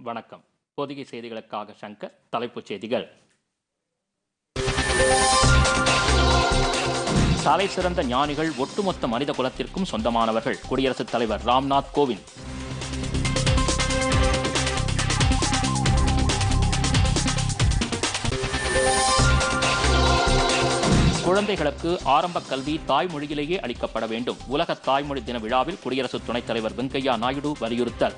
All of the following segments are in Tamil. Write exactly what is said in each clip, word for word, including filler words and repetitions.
வணக்கம். பொதிகை செய்திகளுக்காக சங்கர். தலைப்புச் செய்திகள். தலை சிறந்த ஞானிகள் ஒட்டுமொத்த மனித குலத்திற்கும் சொந்தமானவர்கள். குடியரசுத் தலைவர் ராம்நாத் கோவிந்த். குழந்தைகளுக்கு ஆரம்ப கல்வி தாய்மொழியிலேயே அளிக்கப்பட வேண்டும். உலக தாய்மொழி தின விழாவில் குடியரசு துணைத் தலைவர் வெங்கையா நாயுடு வலியுறுத்தல்.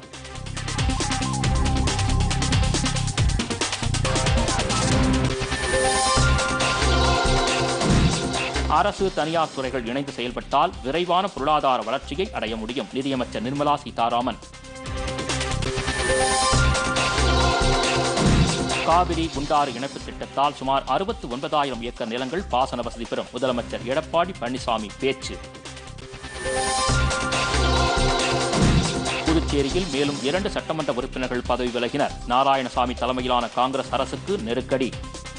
அரசு தனியார் துறைகள் இணைந்து செயல்பட்டால் விரைவான பொருளாதார வளர்ச்சியை அடைய முடியும். நிதியமைச்சர் நிர்மலா சீதாராமன். காவிரி குண்டாறு இணைப்பு திட்டத்தால் சுமார் அறுபத்தி ஒன்பதாயிரம் ஏக்கர் நிலங்கள் பாசன வசதி பெறும். முதலமைச்சர் எடப்பாடி பழனிசாமி பேச்சு. புதுச்சேரியில் மேலும் இரண்டு சட்டமன்ற உறுப்பினர்கள் பதவி விலகினர். நாராயணசாமி தலைமையிலான காங்கிரஸ் அரசுக்கு நெருக்கடி.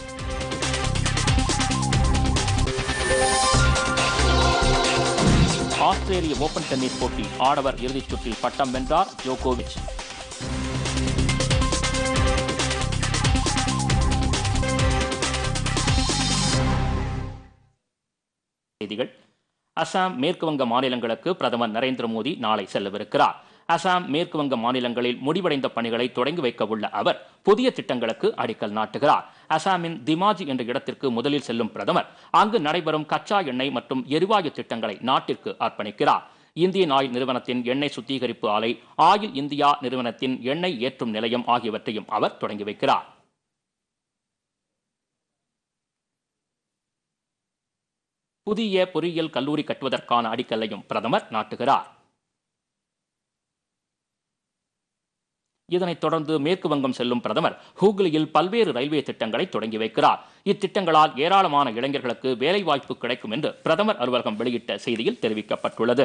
ஆஸ்திரேலிய ஓபன் டென்னிஸ் போட்டி ஆடவர் இறுதிச் சுற்றில் பட்டம் வென்றார் ஜோகோவிச். செய்திகள். அசாம், மேற்கு வங்க மாநிலங்களுக்கு பிரதமர் நரேந்திர மோடி நாளை செல்லவிருக்கிறார். அசாம், மேற்கு வங்க மாநிலங்களில் முடிவடைந்த பணிகளை தொடங்கி வைக்க உள்ள அவர் புதிய திட்டங்களுக்கு அடிக்கல் நாட்டுகிறார். அசாமின் திமாஜி என்ற இடத்திற்கு முதலில் செல்லும் பிரதமர் அங்கு நடைபெறும் கச்சா எண்ணெய் மற்றும் எரிவாயு திட்டங்களை நாட்டிற்கு அர்ப்பணிக்கிறார். இந்தியன் ஆயில் நிறுவனத்தின் எண்ணெய் சுத்திகரிப்பு ஆலை, ஆயில் இந்தியா நிறுவனத்தின் எண்ணெய் ஏற்றும் நிலையம் ஆகியவற்றையும் அவர் தொடங்கி வைக்கிறார். புதிய பொறியியல் கல்லூரி கட்டுவதற்கான அடிக்கல்லையும் பிரதமர் நாட்டுகிறார். இதனைத் தொடர்ந்து மேற்கு வங்கம் செல்லும் பிரதமர் ஹூக்ளியில் பல்வேறு ரயில்வே திட்டங்களை தொடங்கி வைக்கிறார். இத்திட்டங்களால் ஏராளமான இளைஞர்களுக்கு வேலைவாய்ப்பு கிடைக்கும் என்று பிரதமர் அலுவலகம் வெளியிட்ட செய்தியில் தெரிவிக்கப்பட்டுள்ளது.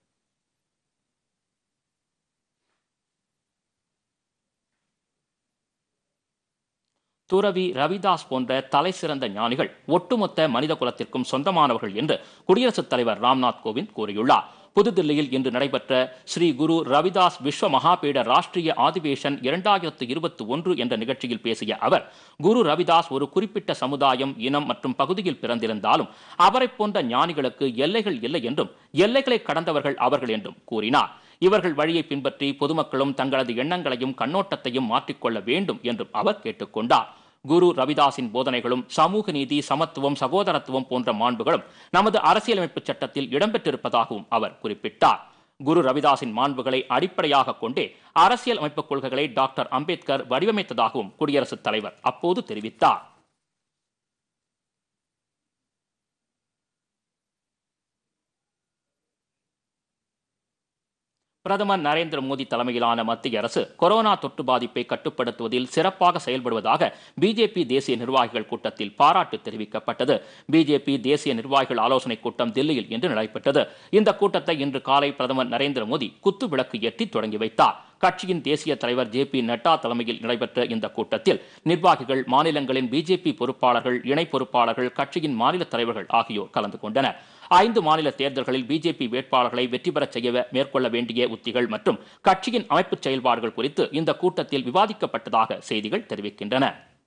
துறவி ரவிதாஸ் போன்ற தலை சிறந்த ஞானிகள் ஒட்டுமொத்த மனித குலத்திற்கும் சொந்தமானவர்கள் என்று குடியரசுத் தலைவர் ராம்நாத் கோவிந்த் கூறியுள்ளார். புதுதில்லியில் இன்று நடைபெற்ற ஸ்ரீ குரு ரவிதாஸ் விஸ்வ மகாபீட ராஷ்டிரிய ஆதிவேஷன் இரண்டாயிரத்து இருபத்தி ஒன்று என்ற நிகழ்ச்சியில் பேசிய அவர், குரு ரவிதாஸ் ஒரு குறிப்பிட்ட சமுதாயம், இனம் மற்றும் பகுதியில் பிறந்திருந்தாலும் அவரை போன்ற ஞானிகளுக்கு எல்லைகள் இல்லை என்றும் எல்லைகளை கடந்தவர்கள் அவர்கள் என்றும் கூறினார். இவர்கள் வழியை பின்பற்றி பொதுமக்களும் தங்களது எண்ணங்களையும் கண்ணோட்டத்தையும் மாற்றிக்கொள்ள வேண்டும் என்றும் அவர் கேட்டுக்கொண்டார். குரு ரவிதாஸின் போதனைகளும் சமூக நீதி, சமத்துவம், சகோதரத்துவம் போன்ற மாண்புகளும் நமது அரசியலமைப்பு சட்டத்தில் இடம்பெற்றிருப்பதாகவும் அவர் குறிப்பிட்டார். குரு ரவிதாஸின் மாண்புகளை அடிப்படையாக கொண்டே அரசியல் அமைப்பு கொள்கைகளை டாக்டர் அம்பேத்கர் வடிவமைத்ததாகவும் குடியரசுத் தலைவர் அப்போது தெரிவித்தார். பிரதமர் நரேந்திர மோடி தலைமையிலான மத்திய அரசு கொரோனா தொற்று பாதிப்பை கட்டுப்படுத்துவதில் சிறப்பாக செயல்படுவதாக பிஜேபி தேசிய நிர்வாகிகள் கூட்டத்தில் பாராட்டு தெரிவிக்கப்பட்டது. பிஜேபி தேசிய நிர்வாகிகள் ஆலோசனைக் கூட்டம் தில்லியில் இன்று நடைபெற்றது. இந்த கூட்டத்தை இன்று காலை பிரதமர் நரேந்திர மோடி குத்து விளக்கு ஏற்றி தொடங்கி வைத்தார். கட்சியின் தேசிய தலைவர் ஜே பி நட்டா தலைமையில் நடைபெற்ற இந்த கூட்டத்தில் நிர்வாகிகள், மாநிலங்களின் பிஜேபி பொறுப்பாளர்கள், இணை பொறுப்பாளர்கள், கட்சியின் மாநில தலைவர்கள் ஆகியோர் கலந்து கொண்டனர். ஐந்து மாநில தேர்தல்களில் பிஜேபி வேட்பாளர்களை வெற்றி பெறச் செய்ய மேற்கொள்ள வேண்டிய உத்திகள் மற்றும் கட்சியின் அமைப்பு செயல்பாடுகள் குறித்து இந்த கூட்டத்தில் விவாதிக்கப்பட்டதாக செய்திகள் தெரிவிக்கின்றன.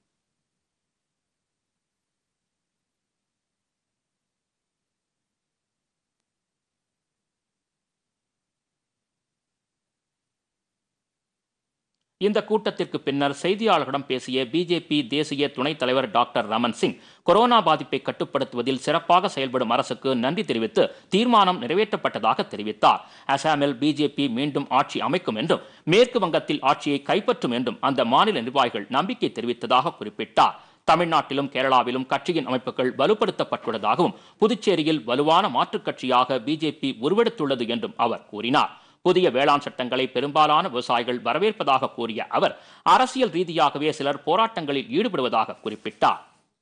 இந்த கூட்டத்திற்கு பின்னர் செய்தியாளர்களிடம் பேசிய பிஜேபி தேசிய துணைத் தலைவர் டாக்டர் ரமன் சிங், கொரோனா பாதிப்பை கட்டுப்படுத்துவதில் சிறப்பாக செயல்படும் அரசுக்கு நன்றி தெரிவித்து தீர்மானம் நிறைவேற்றப்பட்டதாக தெரிவித்தார். அசாமில் பிஜேபி மீண்டும் ஆட்சி அமைக்கும் என்றும் மேற்கு வங்கத்தில் ஆட்சியை கைப்பற்றும் என்றும் அந்த மாநில நிர்வாகிகள் நம்பிக்கை தெரிவித்ததாக குறிப்பிட்டார். தமிழ்நாட்டிலும் கேரளாவிலும் கட்சியின் அமைப்புகள் வலுப்படுத்தப்பட்டுள்ளதாகவும் புதுச்சேரியில் வலுவான மாற்றுக் கட்சியாக பிஜேபி உருவெடுத்துள்ளது என்றும் அவர் கூறினார். புதிய வேளாண் சட்டங்களை பெரும்பாலான விவசாயிகள் வரவேற்பதாக கூறிய அவர், அரசியல் ரீதியாகவே சிலர் போராட்டங்களில் ஈடுபடுவதாக குறிப்பிட்டார்.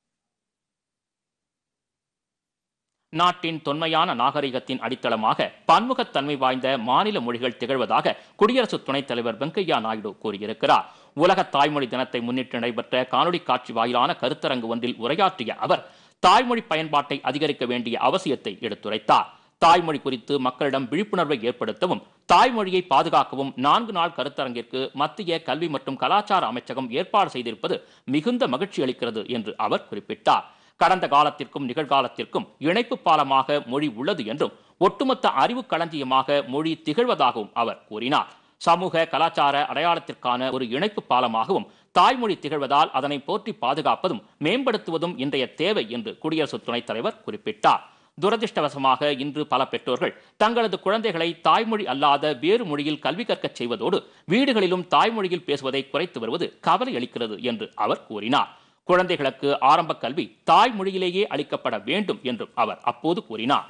நாட்டின் தொன்மையான நாகரிகத்தின் அடித்தளமாக பன்முகத்தன்மை வாய்ந்த மாநில மொழிகள் திகழ்வதாக குடியரசு துணைத் தலைவர் வெங்கையா நாயுடு கூறியிருக்கிறார். உலக தாய்மொழி தினத்தை முன்னிட்டு நடைபெற்ற காணொலி காட்சி வாயிலான கருத்தரங்கு ஒன்றில் உரையாற்றிய அவர், தாய்மொழி பயன்பாட்டை அதிகரிக்க வேண்டிய அவசியத்தை எடுத்துரைத்தார். தாய்மொழி குறித்து மக்களிடம் விழிப்புணர்வை ஏற்படுத்தவும் தாய்மொழியை பாதுகாக்கவும் நான்கு நாள் கருத்தரங்கிற்கு மத்திய கல்வி மற்றும் கலாச்சார அமைச்சகம் ஏற்பாடு செய்திருப்பது மிகுந்த மகிழ்ச்சி அளிக்கிறது என்று அவர் குறிப்பிட்டார். கடந்த காலத்திற்கும் நிகழ்காலத்திற்கும் இணைப்பு பாலமாக மொழி உள்ளது என்றும் ஒட்டுமொத்த அறிவு களஞ்சியமாக மொழி திகழ்வதாகவும் அவர் கூறினார். சமூக கலாச்சார அடையாளத்திற்கான ஒரு இணைப்பு பாலமாகவும் தாய்மொழி திகழ்வதால் அதனை போற்றி பாதுகாப்பதும் மேம்படுத்துவதும் இன்றைய தேவை என்று குடியரசு துணைத் தலைவர் குறிப்பிட்டார். துரதிருஷ்டவசமாக இன்று பல பெற்றோர்கள் தங்களது குழந்தைகளை தாய்மொழி அல்லாத வேறு மொழியில் கல்வி கற்கச் செய்வதோடு வீடுகளிலும் தாய்மொழியில் பேசுவதை குறைத்து வருவது கவலை அளிக்கிறது என்று அவர் கூறினார். குழந்தைகளுக்கு ஆரம்ப கல்வி தாய்மொழியிலேயே அளிக்கப்பட வேண்டும் என்றும் அவர் அப்போது கூறினார்.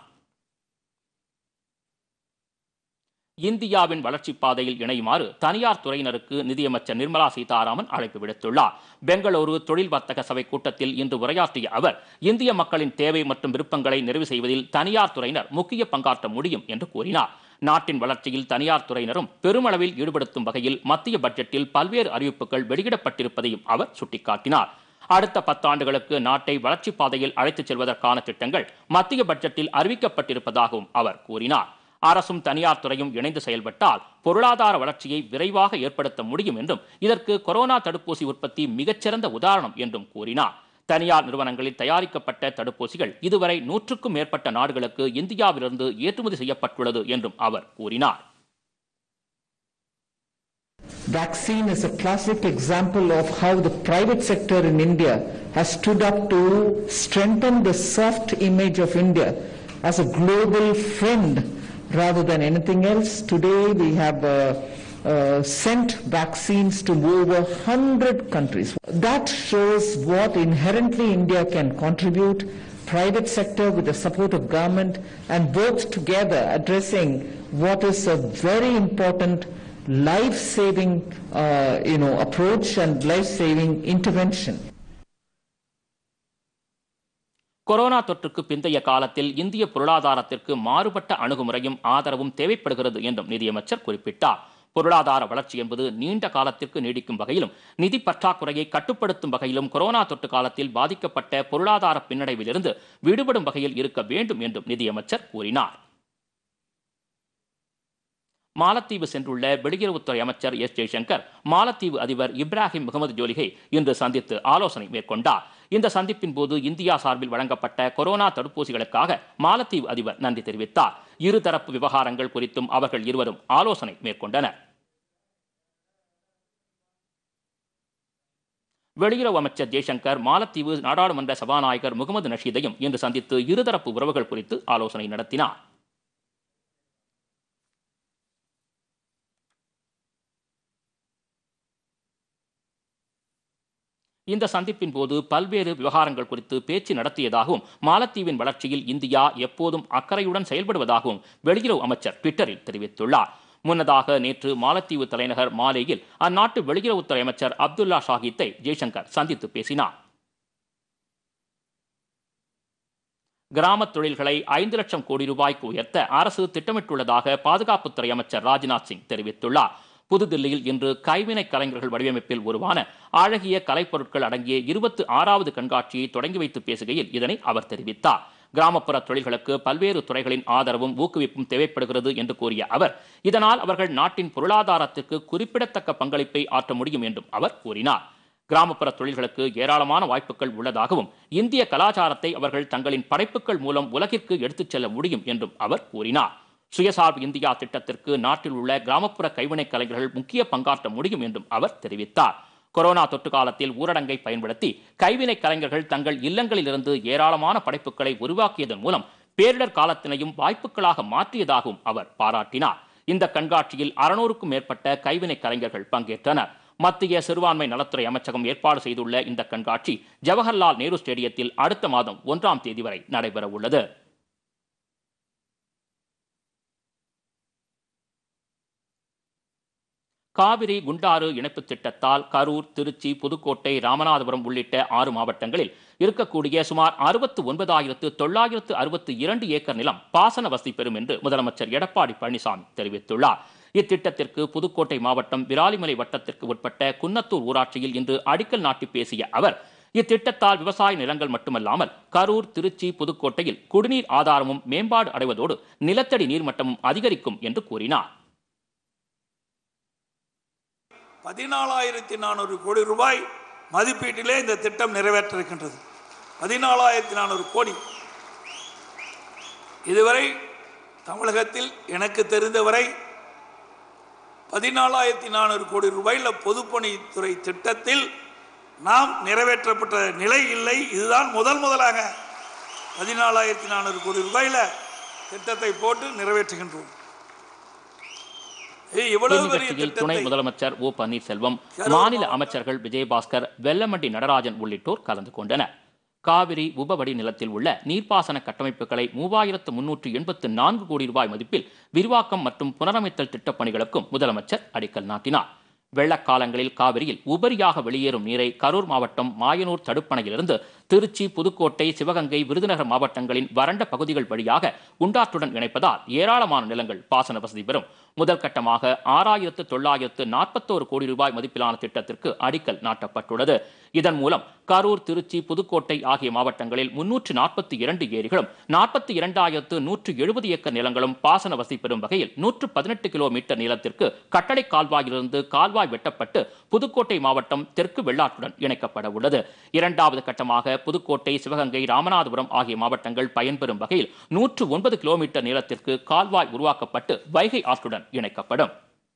இந்தியாவின் வளர்ச்சிப் பாதையில் இணையுமாறு தனியார் துறையினருக்கு நிதியமைச்சர் நிர்மலா சீதாராமன் அழைப்பு விடுத்துள்ளார். பெங்களூரு தொழில் வர்த்தக சபை கூட்டத்தில் இன்று உரையாற்றிய அவர், இந்திய மக்களின் தேவை மற்றும் விருப்பங்களை நிறைவு செய்வதில் தனியார் துறையினர் முக்கிய பங்காற்ற முடியும் என்று கூறினார். நாட்டின் வளர்ச்சியில் தனியார் துறையினரும் பெருமளவில் ஈடுபடுத்தும் வகையில் மத்திய பட்ஜெட்டில் பல்வேறு அறிவிப்புகள் வெளியிடப்பட்டிருப்பதையும் அவர் சுட்டிக்காட்டினார். அடுத்த பத்தாண்டுகளுக்கு நாட்டை வளர்ச்சிப் பாதையில் அழைத்துச் செல்வதற்கான திட்டங்கள் மத்திய பட்ஜெட்டில் அறிவிக்கப்பட்டிருப்பதாகவும் அவர் கூறினார். அரசும் தனியார் துறையும் இணைந்து செயல்பட்டால் பொருளாதார வளர்ச்சியை விரைவாக ஏற்படுத்த முடியும் என்றும் இதற்கு கொரோனா தடுப்பூசி உற்பத்தி மிகச்சிறந்த உதாரணம் என்றும் கூறினார். தனியார் நிறுவனங்களில் தயாரிக்கப்பட்ட தடுப்பூசிகள் இதுவரை நூற்றுக்கும் மேற்பட்ட நாடுகளுக்கு இந்தியாவிலிருந்து ஏற்றுமதி செய்யப்பட்டுள்ளது என்றும் அவர் கூறினார். Vaccine is a classic example of how the private sector in India has stood up to strengthen the soft image of India as a global friend rather than anything else. Today we have uh, uh, sent vaccines to over one hundred countries. That shows what inherently India can contribute, private sector with the support of government, and both together addressing what is a very important life-saving uh, you know, approach and life-saving intervention. Corona தொற்றுக்கு பிந்தைய காலத்தில் இந்திய பொருளாதாரத்திற்கு மாறுபட்ட அணுகுமுறையும் ஆதரவும் தேவைப்படுகிறது என்றும் நிதியமைச்சர் குறிப்பிட்டார். பொருளாதார வளர்ச்சி என்பது நீண்ட காலத்திற்கு நீடிக்கும் வகையிலும் நிதி பற்றாக்குறையை கட்டுப்படுத்தும் வகையிலும் கொரோனா தொற்று காலத்தில் பாதிக்கப்பட்ட பொருளாதார பின்னடைவிலிருந்து விடுபடும் வகையில் இருக்க வேண்டும் என்றும் நிதியமைச்சர் கூறினார். மாலத்தீவு சென்றுள்ள வெளியுறவுத்துறை அமைச்சர் எஸ் ஜெய்சங்கர் மாலத்தீவு அதிபர் இப்ராஹிம் முகமது ஜோலிகை இன்று சந்தித்து ஆலோசனை மேற்கொண்டார். இந்த சந்திப்பின் போது இந்தியா சார்பில் வழங்கப்பட்ட கொரோனா தடுப்பூசிகளுக்காக மாலத்தீவு அதிபர் நன்றி தெரிவித்தார். இருதரப்பு விவகாரங்கள் குறித்தும் அவர்கள் இருவரும் ஆலோசனை மேற்கொண்டனர். வெளியுறவு அமைச்சர் ஜெய்சங்கர் மாலத்தீவு நாடாளுமன்ற சபாநாயகர் முகமது நஷீதையும் இன்று சந்தித்து இருதரப்பு உறவுகள் குறித்து ஆலோசனை நடத்தினார். இந்த சந்திப்பின் போது பல்வேறு விவகாரங்கள் குறித்து பேச்சு நடத்தியதாகவும் மாலத்தீவின் வளர்ச்சியில் இந்தியா எப்போதும் அக்கறையுடன் செயல்படுவதாகவும் வெளியுறவு அமைச்சர் ட்விட்டரில் தெரிவித்துள்ளார். முன்னதாக நேற்று மாலத்தீவு தலைநகர் மாலேயில் அந்நாட்டு வெளியுறவுத்துறை அமைச்சர் அப்துல்லா ஷாஹித்தை ஜெய்சங்கர் சந்தித்து பேசினார். கிராம தொழில்களை ஐந்து லட்சம் கோடி ரூபாய்க்கு உயர்த்த அரசு திட்டமிட்டுள்ளதாக பாதுகாப்புத்துறை அமைச்சர் ராஜ்நாத் சிங் தெரிவித்துள்ளார். புதுதில்லியில் இன்று கைவினை கலைஞர்கள் வடிவமைப்பில் உருவான அழகிய கலைப்பொருட்கள் அடங்கிய இருபத்தி ஆறாவது கண்காட்சியை தொடங்கி வைத்து பேசுகையில் இதனை அவர் தெரிவித்தார். கிராமப்புற தொழில்களுக்கு பல்வேறு துறைகளின் ஆதரவும் ஊக்குவிப்பும் தேவைப்படுகிறது என்று கூறிய அவர், இதனால் அவர்கள் நாட்டின் பொருளாதாரத்திற்கு குறிப்பிடத்தக்க பங்களிப்பை ஆற்ற முடியும் என்றும் அவர் கூறினார். கிராமப்புற தொழில்களுக்கு ஏராளமான வாய்ப்புகள் உள்ளதாகவும் இந்திய கலாச்சாரத்தை அவர்கள் தங்களின் படைப்புகள் மூலம் உலகிற்கு எடுத்துச் செல்ல முடியும் என்றும் அவர் கூறினார். சுயசார்பு இந்தியா திட்டத்திற்கு நாட்டில் உள்ள கிராமப்புற கைவினை கலைஞர்கள் முக்கிய பங்காற்ற முடியும் என்றும் அவர் தெரிவித்தார். கொரோனா தொற்று காலத்தில் ஊரடங்கை பயன்படுத்தி கைவினை கலைஞர்கள் தங்கள் இல்லங்களிலிருந்து ஏராளமான படைப்புகளை உருவாக்கியதன் மூலம் பேரிடர் காலத்தினையும் வாய்ப்புகளாக மாற்றியதாகவும் அவர் பாராட்டினார். இந்த கண்காட்சியில் அறுநூறுக்கும் மேற்பட்ட கைவினை கலைஞர்கள் பங்கேற்றனர். மத்திய சிறுபான்மை நலத்துறை அமைச்சகம் ஏற்பாடு செய்துள்ள இந்த கண்காட்சி ஜவஹர்லால் நேரு ஸ்டேடியத்தில் அடுத்த மாதம் ஒன்றாம் தேதி வரை நடைபெற உள்ளது. காவிரி குண்டாறு இணைப்பு திட்டத்தால் கரூர், திருச்சி, புதுக்கோட்டை, ராமநாதபுரம் உள்ளிட்ட ஆறு மாவட்டங்களில் இருக்கக்கூடிய சுமார் அறுபத்தி ஒன்பதாயிரத்து தொள்ளாயிரத்து அறுபத்தி இரண்டு ஏக்கர் நிலம் பாசன வசதி பெறும் என்று முதலமைச்சர் எடப்பாடி பழனிசாமி தெரிவித்துள்ளார். இத்திட்டத்திற்கு புதுக்கோட்டை மாவட்டம் விராலிமலை வட்டத்திற்கு உட்பட்ட குன்னத்தூர் ஊராட்சியில் இன்று அடிக்கல் நாட்டி பேசிய அவர், இத்திட்டத்தால் விவசாய நிலங்கள் மட்டுமல்லாமல் கரூர், திருச்சி, புதுக்கோட்டையில் குடிநீர் ஆதாரமும் மேம்பாடு அடைவதோடு நிலத்தடி நீர்மட்டமும் அதிகரிக்கும் என்று கூறினார். பதினாலாயிரத்தி நானூறு கோடி ரூபாய் மதிப்பீட்டிலே இந்த திட்டம் நிறைவேற்ற இருக்கின்றது. பதினாலாயிரத்தி நானூறு கோடி. இதுவரை தமிழகத்தில் எனக்கு தெரிந்தவரை பதினாலாயிரத்தி நானூறு கோடி ரூபாயில் பொதுப்பணித்துறை திட்டத்தில் நாம் நிறைவேற்றப்பட்ட நிலை இல்லை. இதுதான் முதல் முதலாக பதினாலாயிரத்தி நானூறு கோடி ரூபாயில் திட்டத்தை போட்டு நிறைவேற்றுகின்றோம். துணை முதலமைச்சர் ஓ பன்னீர்செல்வம், மாநில அமைச்சர்கள் விஜயபாஸ்கர், வெல்லமண்டி நடராஜன் உள்ளிட்டோர் கலந்து கொண்டனர். காவிரி உபவடி நிலத்தில் உள்ள நீர்ப்பாசன கட்டமைப்புகளை மூவாயிரத்து முன்னூற்று எண்பத்து நான்கு கோடி ரூபாய் மதிப்பில் விரிவாக்கம் மற்றும் புனரமைத்தல் திட்டப் பணிகளுக்கும் முதலமைச்சர் அடிக்கல் நாட்டினார். வெள்ளக்காலங்களில் காவிரியில் உபரியாக வெளியேறும் நீரை கரூர் மாவட்டம் மாயனூர் தடுப்பணையிலிருந்து திருச்சி, புதுக்கோட்டை, சிவகங்கை, விருதுநகர் மாவட்டங்களின் வறண்ட பகுதிகள் வழியாக குண்டாற்றுடன் இணைப்பதால் ஏராளமான நிலங்கள் பாசன வசதி பெறும். முதல் கட்டமாக ஆறாயிரத்து தொள்ளாயிரத்து நாற்பத்தோரு கோடி ரூபாய் மதிப்பிலான திட்டத்திற்கு அடிக்கல் நாட்டப்பட்டுள்ளது. இதன் மூலம் கரூர், திருச்சி, புதுக்கோட்டை ஆகிய மாவட்டங்களில் முன்னூற்று நாற்பத்தி இரண்டு ஏரிகளும் நாற்பத்தி இரண்டாயிரத்து நூற்று எழுபது ஏக்கர் நிலங்களும் பாசன வசதி பெறும் வகையில் நூற்று பதினெட்டு கிலோமீட்டர் நீளத்திற்கு கட்டளை கால்வாயிலிருந்து கால்வாய் வெட்டப்பட்டு புதுக்கோட்டை மாவட்டம் தெற்கு வெள்ளாற்றுடன் இணைக்கப்பட உள்ளது. இரண்டாவது கட்டமாக புதுக்கோட்டை, சிவகங்கை, ராமநாதபுரம் ஆகிய மாவட்டங்கள் பயன்பெறும் வகையில் நூற்று ஒன்பது கிலோமீட்டர் நீளத்திற்கு கால்வாய் உருவாக்கப்பட்டு வைகை ஆற்றுடன் இணைக்கப்படும்.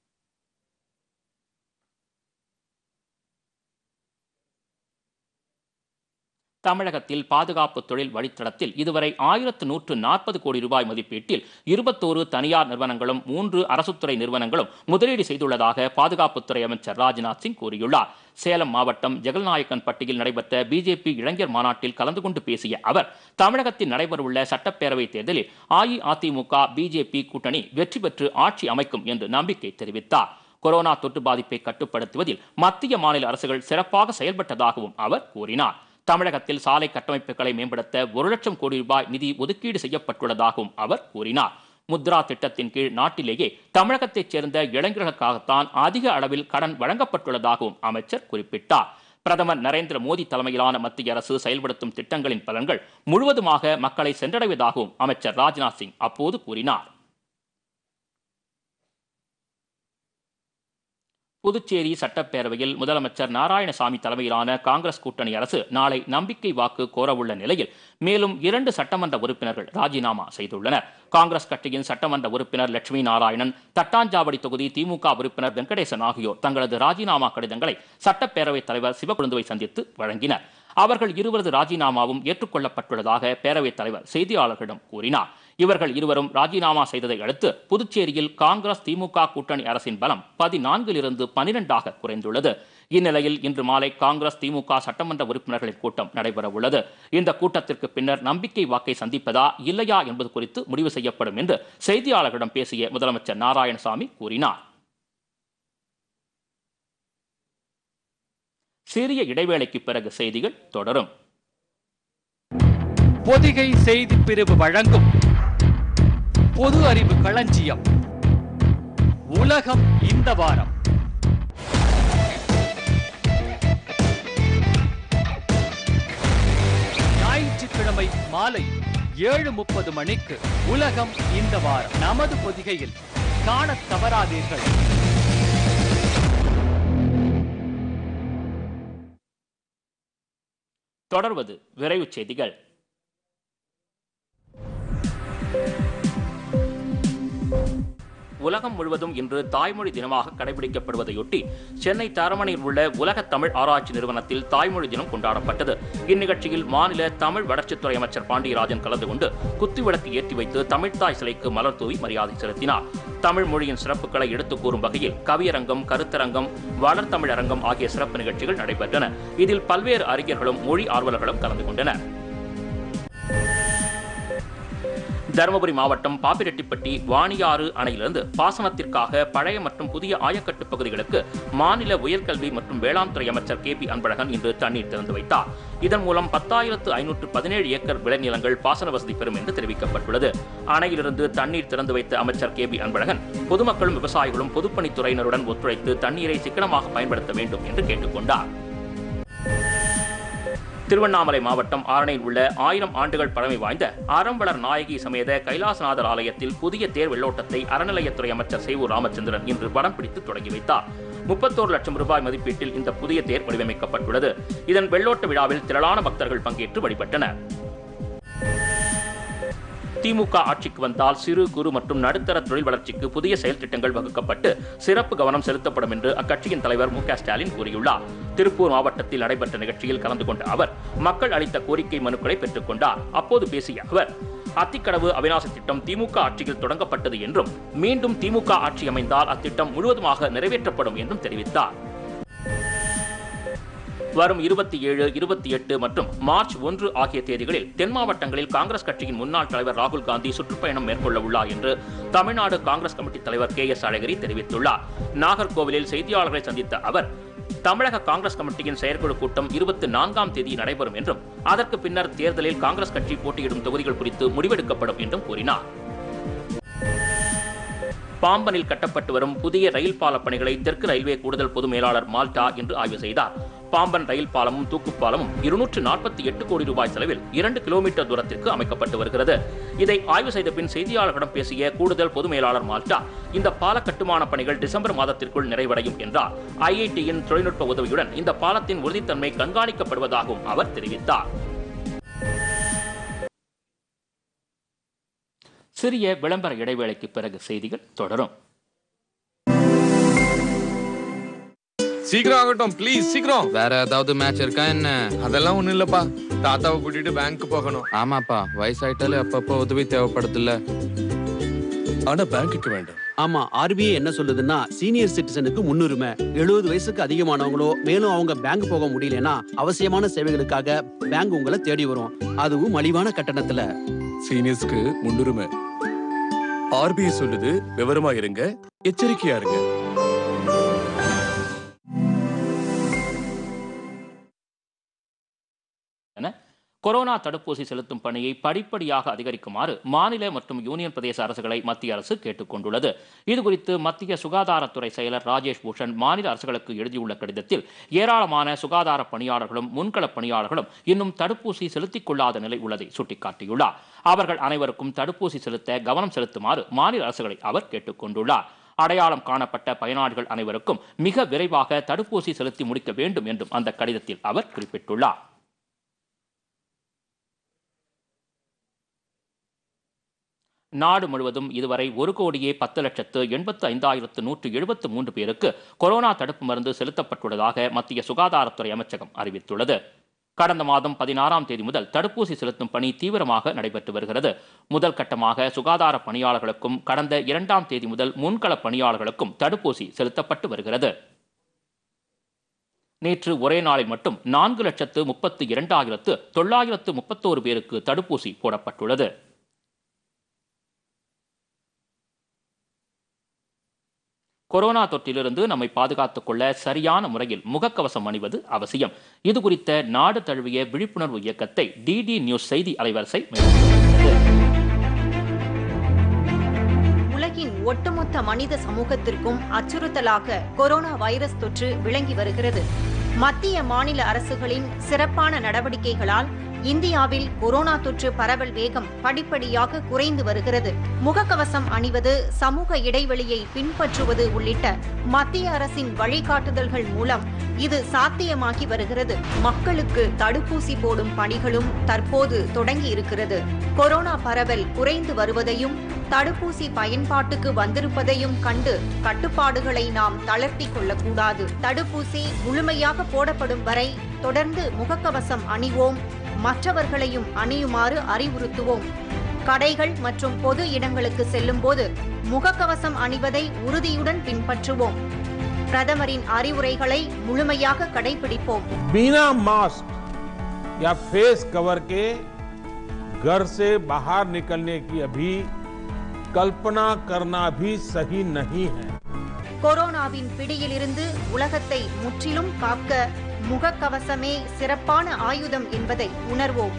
தமிழகத்தில் பாதுகாப்பு தொழில் வழித்தடத்தில் இதுவரை ஆயிரத்து நூற்று நாற்பது கோடி ரூபாய் மதிப்பீட்டில் இருபத்தோரு தனியார் நிறுவனங்களும் மூன்று அரசுத்துறை நிறுவனங்களும் முதலீடு செய்துள்ளதாக பாதுகாப்புத்துறை அமைச்சர் ராஜ்நாத் சிங் கூறியுள்ளார். சேலம் மாவட்டம் ஜெகல்நாயக்கன்பட்டியில் நடைபெற்ற பிஜேபி இளைஞர் மாநாட்டில் கலந்து கொண்டு பேசிய அவர், தமிழகத்தில் நடைபெறவுள்ள சட்டப்பேரவை தேர்தலில் அஇஅதிமுக பிஜேபி கூட்டணி வெற்றி பெற்று ஆட்சி அமைக்கும் என்று நம்பிக்கை தெரிவித்தார். கொரோனா தொற்று பாதிப்பை கட்டுப்படுத்துவதில் மத்திய மாநில அரசுகள் சிறப்பாக செயல்பட்டதாகவும் அவர் கூறினார். தமிழகத்தில் சாலை கட்டமைப்புகளை மேம்படுத்த ஒரு லட்சம் கோடி ரூபாய் நிதி ஒதுக்கீடு செய்யப்பட்டுள்ளதாகவும் அவர் கூறினார். முத்ரா திட்டத்தின் கீழ் நாட்டிலேயே தமிழகத்தைச் சேர்ந்த இளைஞர்களுக்காகத்தான் அதிக அளவில் கடன் வழங்கப்பட்டுள்ளதாகவும் அமைச்சர் குறிப்பிட்டார். பிரதமர் நரேந்திர மோடி தலைமையிலான மத்திய அரசு செயல்படுத்தும் திட்டங்களின் பலன்கள் முழுவதுமாக மக்களை சென்றடைவதாகவும் அமைச்சர் ராஜ்நாத் சிங் அப்போது கூறினார். புதுச்சேரி சட்டப்பேரவையில் முதலமைச்சர் நாராயணசாமி தலைமையிலான காங்கிரஸ் கூட்டணி அரசு நாளை நம்பிக்கை வாக்கு கோரவுள்ள நிலையில் மேலும் இரண்டு சட்டமன்ற உறுப்பினர்கள் ராஜினாமா செய்துள்ளனர். காங்கிரஸ் கட்சியின் சட்டமன்ற உறுப்பினர் லட்சுமி நாராயணன், தட்டாஞ்சாவடி தொகுதி திமுக உறுப்பினர் வெங்கடேசன் ஆகியோர் தங்களது ராஜினாமா கடிதங்களை சட்டப்பேரவைத் தலைவர் சிவக்கொழுந்துவை சந்தித்து வழங்கினர். அவர்கள் இருவரது ராஜினாமாவும் ஏற்றுக்கொள்ளப்பட்டுள்ளதாக பேரவைத் தலைவர் செய்தியாளர்களிடம் கூறினார். இவர்கள் இருவரும் ராஜினாமா செய்ததை அடுத்து புதுச்சேரியில் காங்கிரஸ் திமுக கூட்டணி அரசின் பலம் பதினான்கிலிருந்து பனிரெண்டாக குறைந்துள்ளது. இந்நிலையில் இன்று மாலை காங்கிரஸ் திமுக சட்டமன்ற உறுப்பினர்களின் கூட்டம் நடைபெற உள்ளது. இந்த கூட்டத்திற்கு பின்னர் நம்பிக்கை வாக்கை சந்திப்பதா இல்லையா என்பது குறித்து முடிவு செய்யப்படும் என்று செய்தியாளர்களிடம் பேசிய முதலமைச்சர் நாராயணசாமி கூறினார். சிறிய இடைவேளைக்கு பிறகு செய்திகள் தொடரும். பொதிகை செய்தி பிரிவு வழங்கும் பொது அறிவு களஞ்சியம் உலகம் இந்த வாரம். ஞாயிற்றுக்கிழமை மாலை ஏழு முப்பது மணிக்கு உலகம் இந்த வாரம் நமது பொதிகையில் காணத் தவறாதீர்கள். தொடர்வது விரைவு செய்திகள். உலகம் முழுவதும் இன்று தாய்மொழி தினமாக கடைபிடிக்கப்படுவதையொட்டி சென்னை தரமணியில் உள்ள உலக தமிழ் ஆராய்ச்சி நிறுவனத்தில் தாய்மொழி தினம் கொண்டாடப்பட்டது. இந்நிகழ்ச்சியில் மாநில தமிழ் வளர்ச்சித்துறை அமைச்சர் பாண்டியராஜன் கலந்து கொண்டு குத்துவிளக்கு ஏற்றி வைத்து தமிழ்த்தாய் சிலைக்கு மலர் தூவி மரியாதை செலுத்தினார். தமிழ் மொழியின் சிறப்புகளை எடுத்துக் கூறும் வகையில் கவியரங்கம், கருத்தரங்கம், வளர்த்தமிழரங்கம் ஆகிய சிறப்பு நிகழ்ச்சிகள் நடைபெற்றன. இதில் பல்வேறு அறிஞர்களும் மொழி ஆர்வலர்களும் கலந்து கொண்டனர். தருமபுரி மாவட்டம் பாப்பிரெட்டிப்பட்டி வாணியாறு அணையிலிருந்து பாசனத்திற்காக பழைய மற்றும் புதிய ஆயக்கட்டு பகுதிகளுக்கு மாநில உயர்கல்வி மற்றும் வேளாண் துறை அமைச்சர் கே பி அன்பழகன் இன்று தண்ணீர் திறந்து வைத்தார். இதன் மூலம் பத்தாயிரத்து ஐநூற்று பதினேழு ஏக்கர் விளைநிலங்கள் பாசன வசதி பெறும் என்று தெரிவிக்கப்பட்டுள்ளது. அணையிலிருந்து தண்ணீர் திறந்து வைத்த அமைச்சர் கே பி அன்பழகன் பொதுமக்களும் விவசாயிகளும் பொதுப்பணித்துறையினருடன் ஒத்துழைத்து தண்ணீரை சிக்கனமாக பயன்படுத்த வேண்டும் என்று கேட்டுக் கொண்டார். திருவண்ணாமலை மாவட்டம் ஆரணியில் உள்ள ஆயிரம் ஆண்டுகள் பழமை வாய்ந்த அறம்வளர் நாயகி சமேத கைலாசநாதர் ஆலயத்தில் புதிய தேர் வெள்ளோட்டத்தை அறநிலையத்துறை அமைச்சர் சேவூர் ராமச்சந்திரன் இன்று படம் பிடித்து தொடங்கி வைத்தார். முப்பத்தோரு லட்சம் ரூபாய் மதிப்பீட்டில் இந்த புதிய தேர் வடிவமைக்கப்பட்டுள்ளது. இதன் வெள்ளோட்ட விழாவில் திரளான பக்தர்கள் பங்கேற்று வழிபட்டனர். திமுக ஆட்சிக்கு வந்தால் சிறு குறு மற்றும் நடுத்தர தொழில் வளர்ச்சிக்கு புதிய செயல் திட்டங்கள் வகுக்கப்பட்டு சிறப்பு கவனம் செலுத்தப்படும் என்று அக்கட்சியின் தலைவர் மு க ஸ்டாலின் கூறியுள்ளார். திருப்பூர் மாவட்டத்தில் நடைபெற்ற நிகழ்ச்சியில் கலந்து கொண்ட அவர் மக்கள் அளித்த கோரிக்கை மனுக்களை பெற்றுக் கொண்டார். அப்போது பேசிய அவர், அத்திக்கடவு அவிநாசி திட்டம் திமுக ஆட்சியில் தொடங்கப்பட்டது என்றும் மீண்டும் திமுக ஆட்சி அமைந்தால் அத்திட்டம் முழுவதுமாக நிறைவேற்றப்படும் என்றும் தெரிவித்தார். வரும் இருபத்தி ஏழு, இருபத்தி எட்டு மற்றும் மார்ச் ஒன்று ஆகிய தேதிகளில் தென் மாவட்டங்களில் காங்கிரஸ் கட்சியின் முன்னாள் தலைவர் ராகுல் காந்தி சுற்றுப்பயணம் மேற்கொள்ள உள்ளார் என்று தமிழ்நாடு காங்கிரஸ் கமிட்டி தலைவர் கே எஸ் அழகிரி தெரிவித்துள்ளார். நாகர்கோவிலில் செய்தியாளர்களை சந்தித்த அவர், தமிழக காங்கிரஸ் கமிட்டியின் செயற்குழு கூட்டம் இருபத்தி நான்காம் தேதி நடைபெறும் என்றும் அதற்கு பின்னர் தேர்தலில் காங்கிரஸ் கட்சி போட்டியிடும் தொகுதிகள் குறித்து முடிவெடுக்கப்படும் என்றும் கூறினார். பாம்பனில் கட்டப்பட்டு வரும் புதிய ரயில் பால பணிகளை தெற்கு ரயில்வே கூடுதல் பொது மேலாளர் மால்டா இன்று ஆய்வு செய்தார். பாம்பன் ரயில் பாலமும் தூக்குப்பாலமும் இருநூற்று நாற்பத்தி எட்டு கோடி ரூபாய் செலவில் இரண்டு கிலோமீட்டர் தூரத்திற்கு அமைக்கப்பட்டு வருகிறது. இதை ஆய்வு செய்த பின் செய்தியாளர்களிடம் பேசிய கூடுதல் பொது மேலாளர் மால்டா, இந்த பால கட்டுமான பணிகள் டிசம்பர் மாதத்திற்குள் நிறைவடையும் என்றார். ஐஐடியின் தொழில்நுட்ப உதவியுடன் இந்த பாலத்தின் உறுதித்தன்மை கண்காணிக்கப்படுவதாகவும் அவர் தெரிவித்தார். சிறிய விளம்பர இடைவேளைக்கு பிறகு செய்திகள் தொடரும். சீக்கிரம் ஆகட்டும் ப்ளீஸ், சீக்கிரம். வேற ஏதாவது மேட்ச் இருக்கா என்ன? அதெல்லாம் ஒண்ணும் இல்லப்பா, தாத்தாவை கூட்டிட்டு பேங்க் போகணும். ஆமாப்பா, வயசாயிட்டாலே அப்பப்போ உதவி தேவைப்படுதுல்ல. ஆனா பேங்க்குக்கு வேண்டாம். ஆமா, ஆர்பிஐ என்ன சொல்லுதுன்னா சீனியர் சிட்டிசனுக்கு முன்னுரிமை. எழுபது வயசுக்கு அதிகமானவங்களோ மேலும் அவங்க பேங்க் போக முடியலன்னா அவசியமான சேவைகளுக்காக பேங்க் உங்களை தேடி வரும், அதுவும் மலிவான கட்டணத்துல. சீனியர்ஸ்க்கு முன்னுரிமை. ஆர்பிஐ சொல்லுது, விவரமா இருங்க, எச்சரிக்கையா இருங்க. கொரோனா தடுப்பூசி செலுத்தும் பணியை படிப்படியாக அதிகரிக்குமாறு மாநில மற்றும் யூனியன் பிரதேச அரசுகளை மத்திய அரசு கேட்டுக் கொண்டுள்ளது. இதுகுறித்து மத்திய சுகாதாரத்துறை செயலர் ராஜேஷ் பூஷன் மாநில அரசுகளுக்கு எழுதியுள்ள கடிதத்தில் ஏராளமான சுகாதார பணியாளர்களும் முன்கள பணியாளர்களும் இன்னும் தடுப்பூசி செலுத்திக் கொள்ளாத நிலை உள்ளதை சுட்டிக்காட்டியுள்ளார். அவர்கள் அனைவருக்கும் தடுப்பூசி செலுத்த கவனம் செலுத்துமாறு மாநில அரசுகளை அவர் கேட்டுக் கொண்டுள்ளார். அடையாளம் காணப்பட்ட பயனாளிகள் அனைவருக்கும் மிக விரைவாக தடுப்பூசி செலுத்தி முடிக்க வேண்டும் என்றும் அந்த கடிதத்தில் அவர் குறிப்பிட்டுள்ளார். நாடு முழுவதும் இதுவரை ஒரு கோடியே பத்து லட்சத்து எண்பத்து ஐந்தாயிரத்து நூற்று எழுபத்து மூன்று பேருக்கு கொரோனா தடுப்பு மருந்து செலுத்தப்பட்டுள்ளதாக மத்திய சுகாதாரத்துறை அமைச்சகம் அறிவித்துள்ளது. கடந்த மாதம் பதினாறாம் தேதி முதல் தடுப்பூசி செலுத்தும் பணி தீவிரமாக நடைபெற்று வருகிறது. முதல் கட்டமாக சுகாதார பணியாளர்களுக்கும் கடந்த இரண்டாம் தேதி முதல் முன்கள பணியாளர்களுக்கும் தடுப்பூசி செலுத்தப்பட்டு வருகிறது. நேற்று ஒரே நாளில் மட்டும் நான்கு லட்சத்து முப்பத்தி இரண்டாயிரத்து தொள்ளாயிரத்து முப்பத்தோரு பேருக்கு தடுப்பூசி போடப்பட்டுள்ளது. கொரோனா தொற்றிலிருந்து நம்மை பாதுகாத்துக் கொள்ள சரியான முறையில் முகக்கவசம் அணிவது அவசியம். இது குறித்த நாடு தழுவிய விழிப்புணர்வு இயக்கத்தை டிடி நியூஸ் செய்தி அலைவரிசை மேற்கொள்கிறது. உலகின் ஒட்டுமொத்த மனித சமூகத்திற்கும் அச்சுறுத்தலாக கொரோனா வைரஸ் தொற்று விளங்கி வருகிறது. மத்திய மாநில அரசுகளின் சிறப்பான நடவடிக்கைகளால் இந்தியாவில் கொரோனா தொற்று பரவல் வேகம் படிப்படியாக குறைந்து வருகிறது. முகக்கவசம் அணிவது, சமூக இடைவெளியை பின்பற்றுவது உள்ளிட்ட மத்திய அரசின் வழிகாட்டுதல்கள் மூலம் இது சாத்தியமாகி வருகிறது. மக்களுக்கு தடுப்பூசி போடும் பணிகளும் தற்போது தொடங்கி இருக்கிறது. கொரோனா பரவல் குறைந்து வருவதையும் தடுப்பூசி பயன்பாட்டுக்கு வந்திருப்பதையும் கண்டு கட்டுப்பாடுகளை நாம் தளர்த்தி கொள்ளக்கூடாது. தடுப்பூசி முழுமையாக போடப்படும் வரை தொடர்ந்து முகக்கவசம் அணிவோம், மற்றவர்களையும் அணியுமாறு அறிவுறுத்துவோம். கடைகள் மற்றும் பொது இடங்களுக்கு செல்லும் போது முகக்கவசம் அணிவதை உறுதியுடன் பின்பற்றுவோம். பிரதமரின் அறிவுரைகளை முழுமையாக கடைபிடிப்போம். बिना मास्क या फेस कवर के घर से बाहर निकलने की अभी कल्पना करना भी सही नहीं है. கொரோனாவின் பிடியிலிருந்து உலகத்தை முற்றிலும் காக்க முகக்கவசமே சிறப்பான ஆயுதம் என்பதை உணர்வோம்.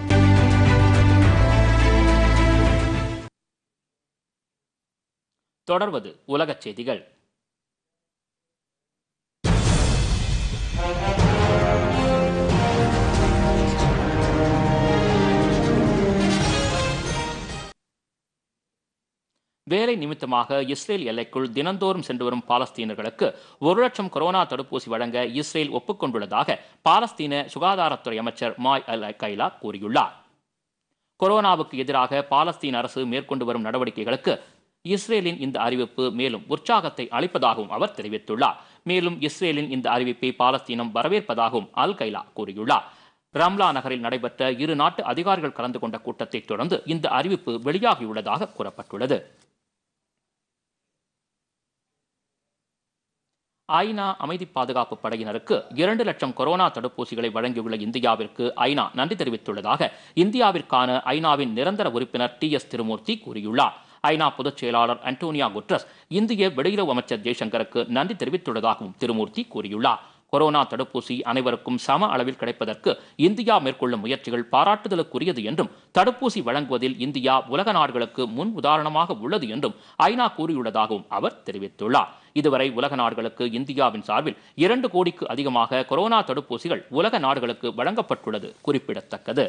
தொடர்வது உலகச் செய்திகள். வேலை நிமித்தமாக இஸ்ரேல் எல்லைக்குள் தினந்தோறும் சென்று வரும் பாலஸ்தீனர்களுக்கு ஒரு லட்சம் கொரோனா தடுப்பூசி வழங்க இஸ்ரேல் ஒப்புக்கொண்டுள்ளதாக பாலஸ்தீன சுகாதாரத்துறை அமைச்சர் மாய் அல் கைலா கூறியுள்ளார். கொரோனாவுக்கு எதிராக பாலஸ்தீன அரசு மேற்கொண்டு வரும் நடவடிக்கைகளுக்கு இஸ்ரேலின் இந்த அறிவிப்பு மேலும் உற்சாகத்தை அளிப்பதாகவும் அவர் தெரிவித்துள்ளார். மேலும் இஸ்ரேலின் இந்த அறிவிப்பை பாலஸ்தீனம் வரவேற்பதாகவும் அல் கைலா கூறியுள்ளார். ரம்லா நகரில் நடைபெற்ற இரு நாட்டு அதிகாரிகள் கலந்து கொண்ட கூட்டத்தை தொடர்ந்து இந்த அறிவிப்பு வெளியாகியுள்ளதாக கூறப்பட்டுள்ளது. ஐநா அமைதி பாதுகாப்பு படையினருக்கு இரண்டு லட்சம் கொரோனா தடுப்பூசிகளை வழங்கியுள்ள இந்தியாவிற்கு ஐநா நன்றி தெரிவித்துள்ளதாக இந்தியாவிற்கான ஐநாவின் நிரந்தர உறுப்பினர் டி எஸ் திருமூர்த்தி கூறியுள்ளார். ஐநா பொதுச் செயலாளர் அன்டோனியா குட்ரஸ் இந்திய வெளியுறவு அமைச்சர் ஜெய்சங்கருக்கு நன்றி தெரிவித்துள்ளதாகவும் திருமூர்த்தி கூறியுள்ளார். கொரோனா தடுப்பூசி அனைவருக்கும் சம அளவில் கிடைப்பதற்கு இந்தியா மேற்கொள்ளும் முயற்சிகள் பாராட்டுதலுக்குரியது என்றும் தடுப்பூசி வழங்குவதில் இந்தியா உலக நாடுகளுக்கு முன் உதாரணமாக உள்ளது என்றும் ஐநா கூறியுள்ளதாகவும் அவர் தெரிவித்துள்ளார். இதுவரை உலக நாடுகளுக்கு இந்தியாவின் சார்பில் இரண்டு கோடிக்கு அதிகமாக கொரோனா தடுப்பூசிகள் உலக நாடுகளுக்கு வழங்கப்பட்டுள்ளது குறிப்பிடத்தக்கது.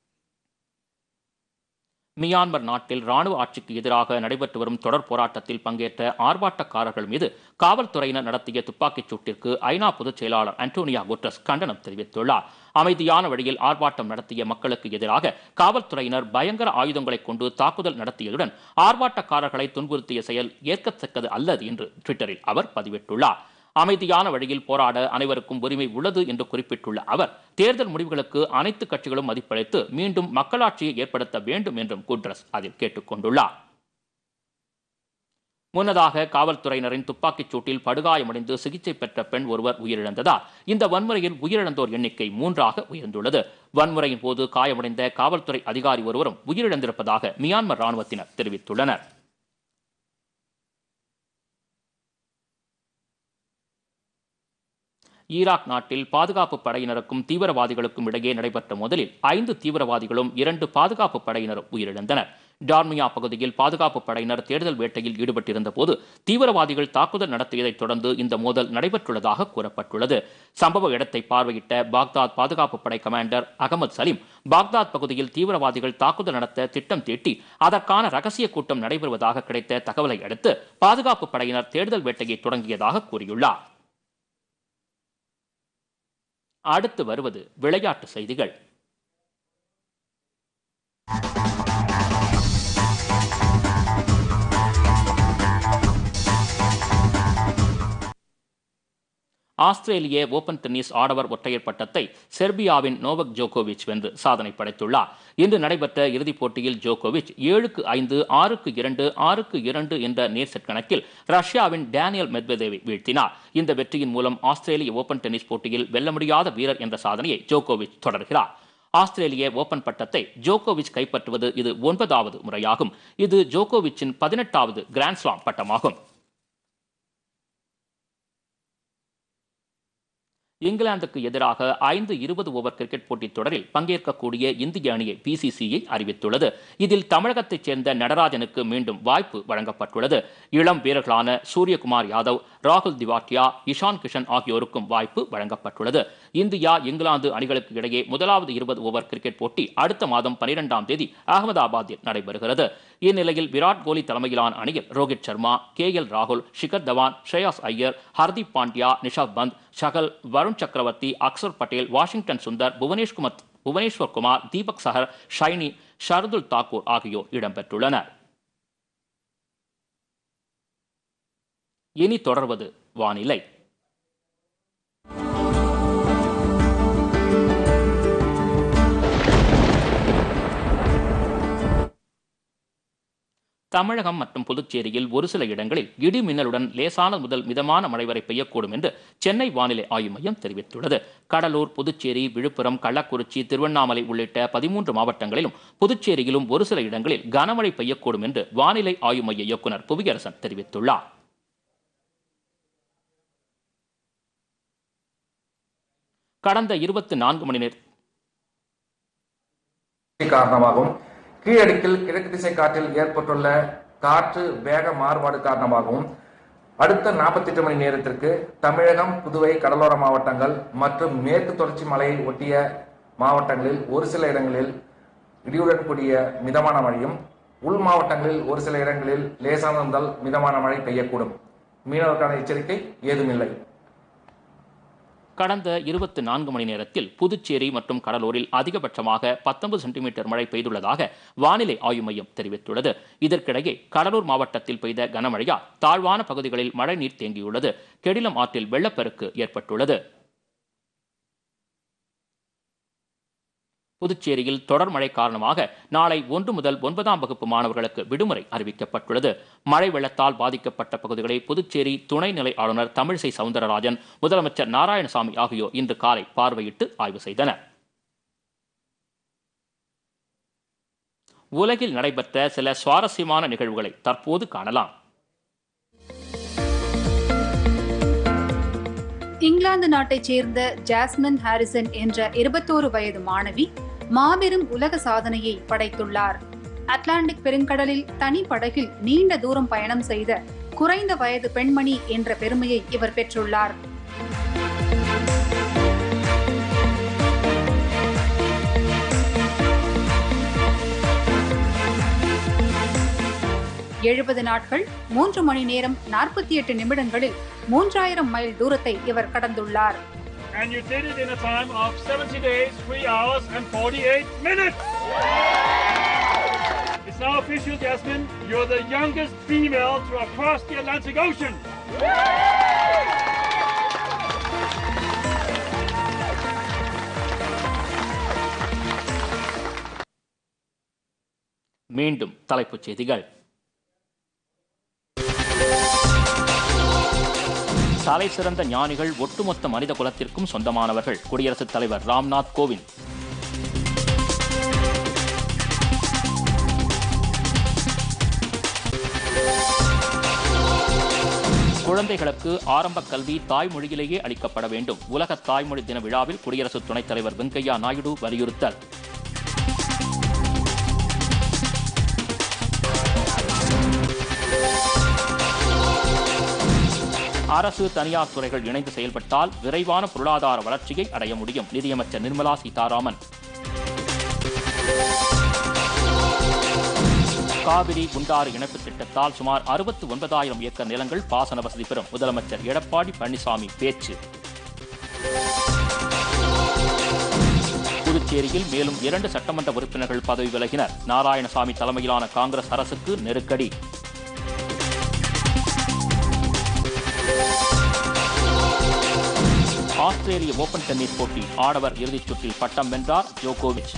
மியான்மர் நாட்டில் ராணுவ ஆட்சிக்கு எதிராக நடைபெற்று வரும் தொடர் போராட்டத்தில் பங்கேற்ற ஆர்ப்பாட்டக்காரர்கள் மீது காவல்துறையினர் நடத்திய துப்பாக்கிச் சூட்டிற்கு ஐநா பொதுச் செயலாளர் அன்டோனியா குட்ரஸ் கண்டனம் தெரிவித்துள்ளார். அமைதியான வழியில் ஆர்ப்பாட்டம் நடத்திய மக்களுக்கு எதிராக காவல்துறையினர் பயங்கர ஆயுதங்களை கொண்டு தாக்குதல் நடத்தியதுடன் ஆர்ப்பாட்டக்காரர்களை துன்புறுத்திய செயல் ஏற்கத்தக்கது அல்லது என்று ட்விட்டரில் அவர் பதிவிட்டுள்ளார். அமைதியான வழியில் போராட அனைவருக்கும் உரிமை உள்ளது என்று குறிப்பிட்டுள்ள அவர் தேர்தல் முடிவுகளுக்கு அனைத்து கட்சிகளும் மதிப்பளித்து மீண்டும் மக்களாட்சியை ஏற்படுத்த வேண்டும் என்றும் குட்ரஸ் அதில் கேட்டுக் கொண்டுள்ளார். முன்னதாக காவல்துறையினரின் துப்பாக்கிச் சூட்டில் படுகாயமடைந்து சிகிச்சை பெற்ற பெண் ஒருவர் உயிரிழந்ததால் இந்த வன்முறையில் உயிரிழந்தோர் எண்ணிக்கை மூன்றாக உயர்ந்துள்ளது. வன்முறையின் போது காயமடைந்த காவல்துறை அதிகாரி ஒருவரும் உயிரிழந்திருப்பதாக மியான்மர் ராணுவத்தினர் தெரிவித்துள்ளனர். ஈராக் நாட்டில் பாதுகாப்பு படையினருக்கும் தீவிரவாதிகளுக்கும் இடையே நடைபெற்ற மோதலில் ஐந்து தீவிரவாதிகளும் இரண்டு பாதுகாப்பு படையினரும் உயிரிழந்தனர். டார்மியா பகுதியில் பாதுகாப்பு படையினர் தேடுதல் வேட்டையில் ஈடுபட்டிருந்த போது தீவிரவாதிகள் தாக்குதல் நடத்தியதைத் தொடர்ந்து இந்த மோதல் நடைபெற்றுள்ளதாக கூறப்பட்டுள்ளது. சம்பவ இடத்தை பார்வையிட்ட பாக்தாத் பாதுகாப்பு படை கமாண்டர் அகமது சலீம் பாக்தாத் பகுதியில் தீவிரவாதிகள் தாக்குதல் நடத்த திட்டம் தீட்டி அதற்கான ரகசிய கூட்டம் நடைபெறுவதாக கிடைத்த தகவலை அடுத்து பாதுகாப்பு படையினர் தேடுதல் வேட்டையை தொடங்கியதாக கூறியுள்ளார். அடுத்து வருவது விளையாட்டு செய்திகள். ஆஸ்திரேலிய ஓபன் டென்னிஸ் ஆடவர் ஒற்றையர் பட்டத்தை செர்பியாவின் நோவக் ஜோகோவிச் வென்று சாதனை படைத்துள்ளார். இன்று நடைபெற்ற இறுதிப் போட்டியில் ஜோகோவிச் ஏழுக்கு ஐந்து, ஆறுக்கு இரண்டு, ஆறுக்கு இரண்டு என்ற நேர் செட் கணக்கில் ரஷ்யாவின் டேனியல் மெத்வதேவை வீழ்த்தினார். இந்த வெற்றியின் மூலம் ஆஸ்திரேலிய ஓபன் டென்னிஸ் போட்டியில் வெல்ல முடியாத வீரர் என்ற சாதனையை ஜோகோவிச் தொடர்கிறார். ஆஸ்திரேலிய ஓபன் பட்டத்தை ஜோகோவிச் கைப்பற்றுவது இது ஒன்பதாவது முறையாகும். இது ஜோகோவிச்சின் பதினெட்டாவது கிராண்ட்ஸ்லாம் பட்டமாகும். இங்கிலாந்துக்கு எதிராக ஐந்து இருபது ஓவர் கிரிக்கெட் போட்டித் தொடரில் பங்கேற்கக்கூடிய இந்திய அணியை பிசிசிஐ அறிவித்துள்ளது. இதில் தமிழகத்தைச் சேர்ந்த நடராஜனுக்கு மீண்டும் வாய்ப்பு வழங்கப்பட்டுள்ளது. இளம் வீரர்களான சூரியகுமார் யாதவ், ராகுல் திவாட்டியா, இஷான் கிஷன் ஆகியோருக்கும் வாய்ப்பு வழங்கப்பட்டுள்ளது. இந்தியா இங்கிலாந்து அணிகளுக்கு இடையே முதலாவது இருபது ஓவர் கிரிக்கெட் போட்டி அடுத்த மாதம் பனிரெண்டாம் தேதி அகமதாபாத்தில் நடைபெறுகிறது. இந்நிலையில் விராட் கோலி தலைமையிலான அணியில் ரோஹித் சர்மா, கே எல் ராகுல், ஷிகர் தவான், ஸ்ரேயாஸ் ஐயர், ஹர்தீப் பாண்டியா, நிஷாப் பந்த், ஷகல், வருண் சக்கரவர்த்தி, அக்சர் பட்டேல், வாஷிங்டன் சுந்தர், புவனேஷ்குமார் புவனேஸ்வர் குமார், தீபக் சஹர், ஷைனி, ஷர்துல் தாக்கூர் ஆகியோர் இடம்பெற்றுள்ளனர். இனி தொடர்வது வானிலை. தமிழகம் மற்றும் புதுச்சேரியில் ஒரு சில இடங்களில் இடி மின்னலுடன் லேசான முதல் மிதமான மழை வரை பெய்யக்கூடும் என்று சென்னை வானிலை ஆய்வு மையம் தெரிவித்துள்ளது. கடலூர், புதுச்சேரி, விழுப்புரம், கள்ளக்குறிச்சி, திருவண்ணாமலை உள்ளிட்ட பதிமூன்று மாவட்டங்களிலும் புதுச்சேரியிலும் ஒரு சில இடங்களில் கனமழை பெய்யக்கூடும் என்று வானிலை ஆய்வு மைய இயக்குநர் புவியரசன் தெரிவித்துள்ளார். கடந்த இருபத்தி நான்கு மணி நேர காரணமாகவும் கீழடுக்கில் கிழக்கு திசை காற்றில் ஏற்பட்டுள்ள காற்று வேக மாறுபாடு காரணமாகவும் அடுத்த நாற்பத்தி எட்டு மணி நேரத்திற்கு தமிழகம், புதுவை கடலோர மாவட்டங்கள் மற்றும் மேற்கு தொடர்ச்சி மலையை ஒட்டிய மாவட்டங்களில் ஒரு சில இடங்களில் இடியுடன் கூடிய மிதமான மழையும், உள் மாவட்டங்களில் ஒரு சில இடங்களில் லேசானது முதல் மிதமான மழை பெய்யக்கூடும். மீனவருக்கான எச்சரிக்கை ஏதுமில்லை. கடந்த இருபத்தி நான்கு மணி நேரத்தில் புதுச்சேரி மற்றும் கடலூரில் அதிகபட்சமாக பத்தொன்பது சென்டிமீட்டர் மழை பெய்துள்ளதாக வானிலை ஆய்வு மையம் தெரிவித்துள்ளது. இதற்கிடையே கடலூர் மாவட்டத்தில் பெய்த கனமழையால் தாழ்வான பகுதிகளில் மழை நீர் தேங்கியுள்ளது. கெடிலம் ஆற்றில் வெள்ளப்பெருக்கு ஏற்பட்டுள்ளது. புதுச்சேரியில் தொடர் மழை காரணமாக நாளை ஒன்று முதல் ஒன்பதாம் வகுப்பு மாணவர்களுக்கு விடுமுறை அறிவிக்கப்பட்டுள்ளது. மழை வெள்ளத்தால் பாதிக்கப்பட்ட பகுதிகளை புதுச்சேரி துணைநிலை ஆளுநர் தமிழிசை சவுந்தரராஜன், முதலமைச்சர் நாராயணசாமி ஆகியோர் இன்று காலை பார்வையிட்டு ஆய்வு செய்தனர். உலகில் நடைபெற்ற சில சுவாரஸ்யமான நிகழ்வுகளை தற்போது காணலாம். இங்கிலாந்து நாட்டைச் சேர்ந்த ஜாஸ்மின் ஹாரிசன் என்ற இருபத்தோரு வயது மாணவி மாபெரும் உலக சாதனையை படைத்துள்ளார். அட்லாண்டிக் பெருங்கடலில் தனி படகில் நீண்ட தூரம் பயணம் செய்த குறைந்த வயது பெண்மணி என்ற பெருமையை இவர் பெற்றுள்ளார். எழுபது நாட்கள் மூன்று மணி நேரம் நாற்பத்தி எட்டு நிமிடங்களில் மூன்றாயிரம் மைல் தூரத்தை இவர் கடந்துள்ளார். And you did it in a time of seventy days, three hours and forty-eight minutes. It's now official, Jasmine. You're the youngest female to have crossed the Atlantic Ocean. மீண்டும் தலைப்புச் செய்திகள். தலை சிறந்த ஞானிகள் ஒட்டுமொத்த மனித குலத்திற்கும் சொந்தமானவர்கள். குடியரசுத் தலைவர் ராம்நாத் கோவிந்த். குழந்தைகளுக்கு ஆரம்ப கல்வி தாய்மொழியிலேயே அளிக்கப்பட வேண்டும். உலக தாய்மொழி தின விழாவில் குடியரசு துணைத் தலைவர் வெங்கையா நாயுடு வலியுறுத்தல். அரசு தனியார் துறைகள் இணைந்து செயல்பட்டால் விரைவான பொருளாதார வளர்ச்சியை அடைய முடியும். நிதியமைச்சர் நிர்மலா சீதாராமன். காவிரி குண்டாறு இணைப்பு திட்டத்தால் சுமார் அறுபத்தி ஒன்பதாயிரம் ஏக்கர் நிலங்கள் பாசன வசதி பெறும். முதலமைச்சர் எடப்பாடி பழனிசாமி பேச்சு. புதுச்சேரியில் மேலும் இரண்டு சட்டமன்ற உறுப்பினர்கள் பதவி விலகினர். நாராயணசாமி தலைமையிலான காங்கிரஸ் அரசுக்கு நெருக்கடி. ஆஸ்திரேலிய ஓபன் டென்னிஸ் போட்டி ஆடவர் இறுதிச் சுற்றில் பட்டம் வென்றார் ஜோகோவிச்.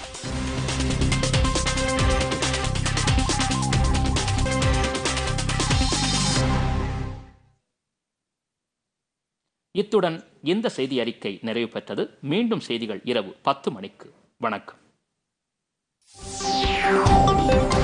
இத்துடன் இந்த செய்தி அறிக்கை நிறைவு பெற்றது. மீண்டும் செய்திகள் இரவு பத்து மணிக்கு. வணக்கம்.